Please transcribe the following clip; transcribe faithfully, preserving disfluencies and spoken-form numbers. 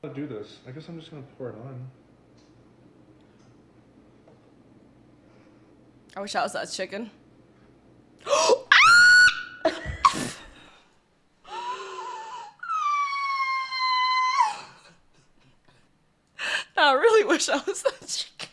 I'll do this. I guess I'm just gonna pour it on. I wish I was that chicken. I really wish I was that chicken.